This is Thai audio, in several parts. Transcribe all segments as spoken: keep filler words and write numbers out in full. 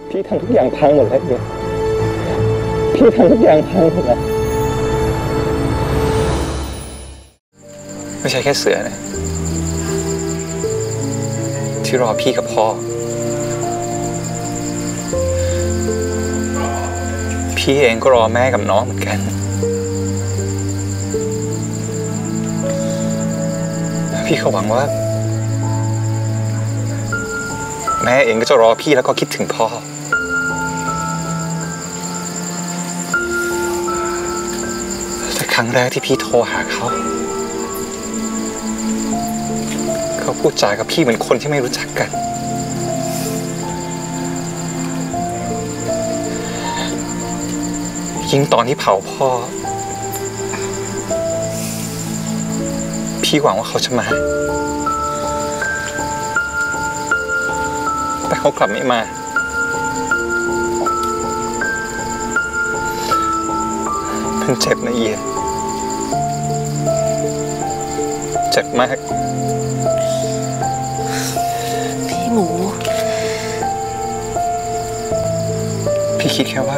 พี่ทำทุกอย่างพังหมดแล้วเนี่ยพี่ทำทุกอย่างพังหมดแล้วไม่ใช่แค่เสือนะที่รอพี่กับพ่อพี่เองก็รอแม่กับน้องเหมือนกันพี่ก็หวังว่าแม่เองก็จะรอพี่แล้วก็คิดถึงพ่อแต่ครั้งแรกที่พี่โทรหาเขาเขาพูดจากับพี่เหมือนคนที่ไม่รู้จักกันยิ่งตอนที่เผาพ่อพี่หวังว่าเขาจะมาแต่เขากลับไม่มามันเจ็บนะเอียเจ็บมากพี่หมูพี่คิดแค่ว่า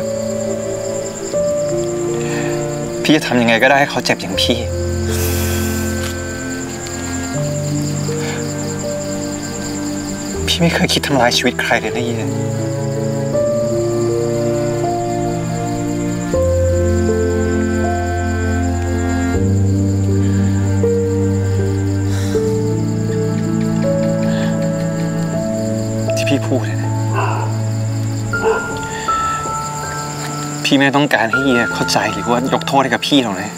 พี่จะทำยังไงก็ได้ให้เขาเจ็บอย่างพี่พี่ไม่เคยคิดทำลายชีวิตใครเลยนะเอียที่พี่พูดนะพี่ไม่ต้องการให้เอียเข้าใจหรือว่ายกโทษให้กับพี่หรอกนะ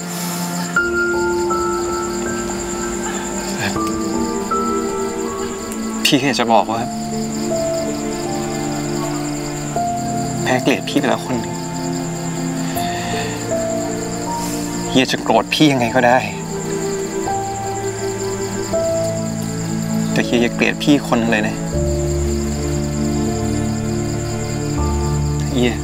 พี่แค่จะบอกว่าแม่เกลียดพี่ไปแล้วคนหนึ่งเฮียจะโกรธพี่ยังไงก็ได้แต่เฮียอย่าเกลียดพี่คนนึงเลยนะเฮีย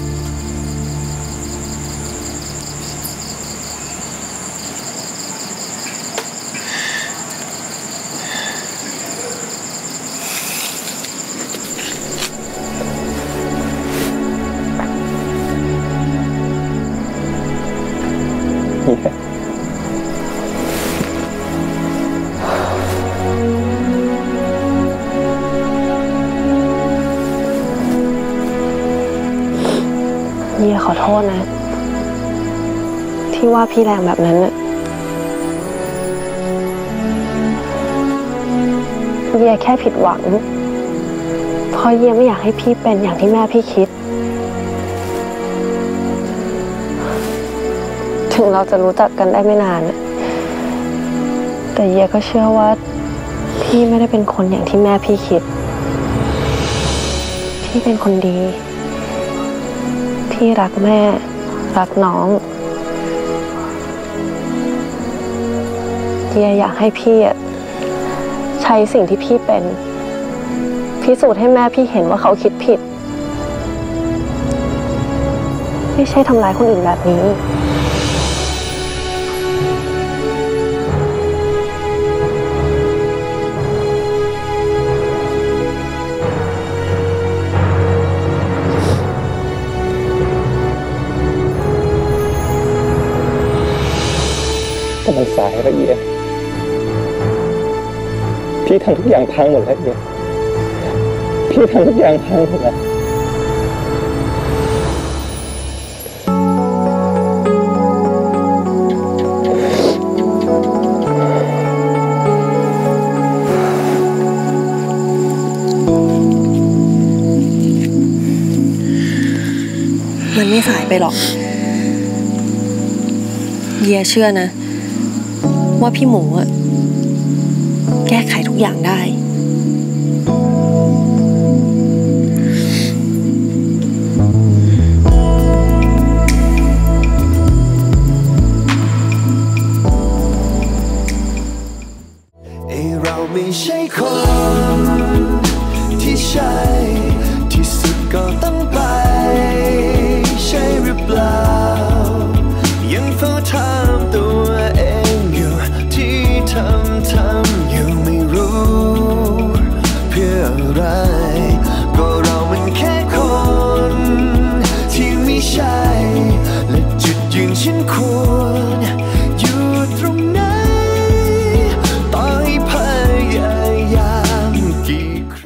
เฮียขอโทษนะที่ว่าพี่แรงแบบนั้นน่ะเฮียแค่ผิดหวังเพราะเฮียไม่อยากให้พี่เป็นอย่างที่แม่พี่คิดถึงเราจะรู้จักกันได้ไม่นานแต่เฮียก็เชื่อว่าพี่ไม่ได้เป็นคนอย่างที่แม่พี่คิดพี่เป็นคนดีที่รักแม่รักน้องเฮียอยากให้พี่ใช้สิ่งที่พี่เป็นพิสูจน์ให้แม่พี่เห็นว่าเขาคิดผิดไม่ใช่ทำร้ายคนอื่นแบบนี้มันสายละเอียดพี่ทำทุกอย่างพังหมดแล้วเอียดพี่ทำทุกอย่างพังหมดแล้วมันไม่สายไปหรอกเยียเชื่อนะว่าพี่หมูอะแก้ไขทุกอย่างได้เราไม่ใช่คนที่ใช่ที่สุดก็ต้องไปใช่หรือเปล่ายังเฝ้าถามตัวเองอยู่ที่ทำทำอยู่ไม่รู้ฉันควร